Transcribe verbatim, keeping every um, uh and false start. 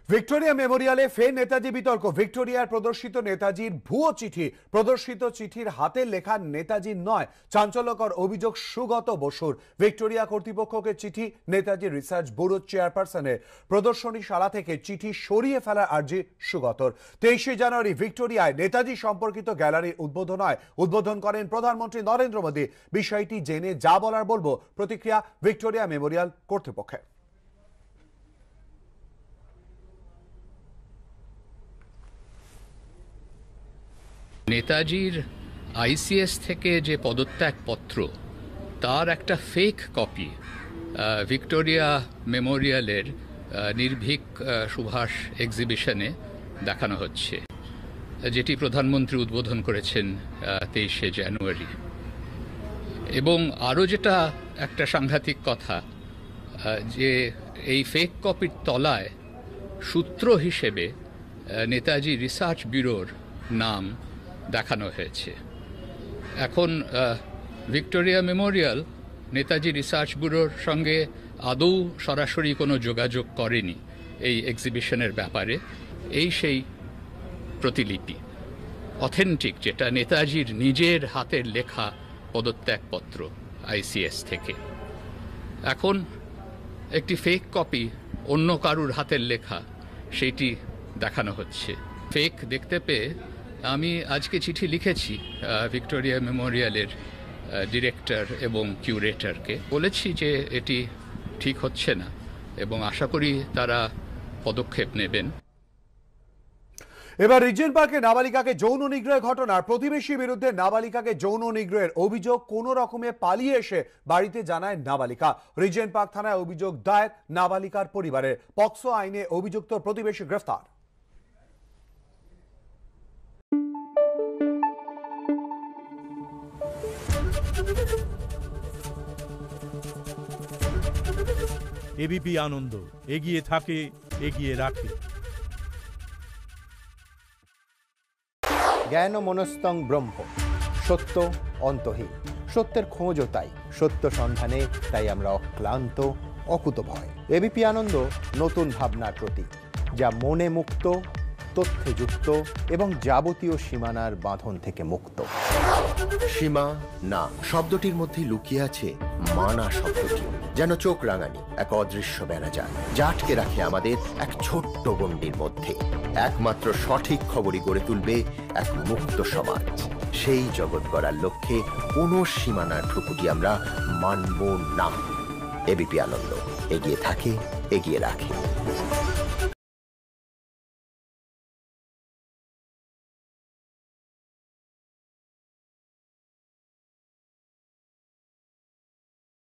Victoria মেমোরিয়ালে ফের নেতাজি বিতর্ক। ভিক্টোরিয়ার প্রদর্শিত নেতাজির ভুয়ো চিঠি, প্রদর্শিত চিঠির হাতে লেখা নেতাজির নয়। চাঞ্চল্যকর অভিযোগ সুগত বসুর। ভিক্টোরিয়া কর্তৃপক্ষকে চিঠি নেতাজি রিসার্চ ব্যুরোর চেয়ারপারসনের। প্রদর্শনীশালা থেকে চিঠি সরিয়ে ফেলার আর্জি সুগতর। তেইশে জানুয়ারি ভিক্টোরিয়ায় নেতাজি সম্পর্কিত গ্যালারির উদ্বোধন হয়। উদ্বোধন করেন প্রধানমন্ত্রী নরেন্দ্র মোদী। বিষয়টি জেনে যা বলার বলবো, প্রতিক্রিয়া ভিক্টোরিয়া মেমোরিয়াল কর্তৃপক্ষের। নেতাজির আইসিএস থেকে যে পদত্যাগ পত্র, তার একটা ফেক কপি ভিক্টোরিয়া মেমোরিয়ালের নির্ভীক সুভাষ এক্সিবিশনে দেখানো হচ্ছে, যেটি প্রধানমন্ত্রী উদ্বোধন করেছেন তেইশে জানুয়ারি। এবং আরও যেটা একটা সাংঘাতিক কথা, যে এই ফেক কপির তলায় সূত্র হিসেবে নেতাজি রিসার্চ ব্যুরোর নাম দেখানো হয়েছে। এখন ভিক্টোরিয়া মেমোরিয়াল নেতাজি রিসার্চ ব্যুরোর সঙ্গে আদৌ সরাসরি কোনো যোগাযোগ করেনি এই এক্সিবিশনের ব্যাপারে। এই সেই প্রতিলিপি, অথেন্টিক, যেটা নেতাজির নিজের হাতের লেখা পদত্যাগপত্র আইসিএস থেকে। এখন একটি ফেক কপি, অন্য কারুর হাতের লেখা, সেইটি দেখানো হচ্ছে। ফেক দেখতে পেয়ে আমি আজকে চিঠি লিখেছি ভিক্টোরিয়া মেমোরিয়ালের ডিরেক্টর এবং কিউরেটরকে। বলেছি যে এটি ঠিক হচ্ছে না এবং আশা করি তারা পদক্ষেপ নেবেন। এবার রিজেন্ট পার্কে নাবালিকাকে যৌন নিগ্রহের ঘটনার প্রতিবেশী বিরুদ্ধে নাবালিকাকে যৌন নিগ্রহের অভিযোগ, কোন রকমে পালিয়ে এসে বাড়িতে জানায় নাবালিকা। রিজেন্ট পার্ক থানায় অভিযোগ দায়ের নাবালিকার পরিবারের। পক্সো আইনে অভিযুক্ত প্রতিবেশী গ্রেফতার। এবিপি আনন্দ, এগিয়ে থাকে, এগিয়ে রাখে। জ্ঞান মনস্তং ব্রহ্ম, সত্য অন্তহীন। সত্যের খোঁজও তাই, সত্য সন্ধানে তাই আমরা অক্লান্ত, অকুতভয়। এবিপি আনন্দ নতুন ভাবনার প্রতীক, যা মনে মুক্ত, তথ্যে যুক্ত এবং যাবতীয় সীমানার বাঁধন থেকে মুক্ত। সীমা না শব্দটির মধ্যে লুকিয়ে আছে মানা শব্দটি, যেন চোখ রাঙানি এক অদৃশ্য বেড়াজাল, যা আটকে রাখে আমাদের এক ছোট্ট গণ্ডির মধ্যে। একমাত্র সঠিক খবরই গড়ে তুলবে এক মুক্ত সমাজ। সেই জগৎ গড়ার লক্ষ্যে কোনো সীমানার ঠুকুটি আমরা মানব না। এবিপি আনন্দ, এগিয়ে থাকে, এগিয়ে রাখে।